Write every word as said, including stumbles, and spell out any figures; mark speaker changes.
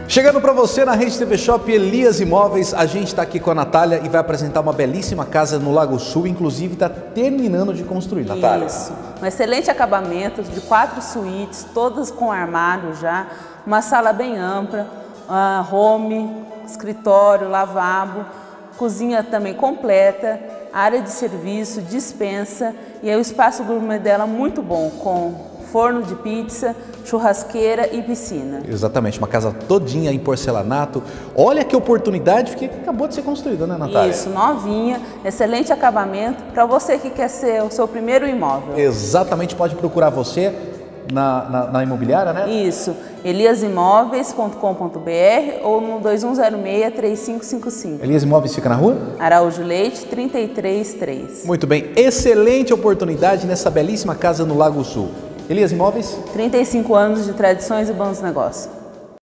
Speaker 1: Chegando para você na Rede T V Shop Elias Imóveis, a gente está aqui com a Natália e vai apresentar uma belíssima casa no Lago Sul, inclusive está terminando de construir, Natália.
Speaker 2: Isso, um excelente acabamento de quatro suítes, todas com armário já, uma sala bem ampla, uh, home, escritório, lavabo, cozinha também completa, área de serviço, despensa e aí o espaço gourmet dela muito bom, com forno de pizza, churrasqueira e piscina.
Speaker 1: Exatamente, uma casa todinha em porcelanato. Olha que oportunidade, porque acabou de ser construída, né, Natália?
Speaker 2: Isso, novinha, excelente acabamento para você que quer ser o seu primeiro imóvel.
Speaker 1: Exatamente, pode procurar você na, na, na imobiliária, né?
Speaker 2: Isso, elias imóveis ponto com ponto br ou no dois um zero seis, três cinco cinco cinco.
Speaker 1: Elias Imóveis fica na rua?
Speaker 2: Araújo Leite, trinta e três três.
Speaker 1: Muito bem, excelente oportunidade nessa belíssima casa no Lago Sul. Elias Imóveis?
Speaker 2: trinta e cinco anos de tradições e bons negócios.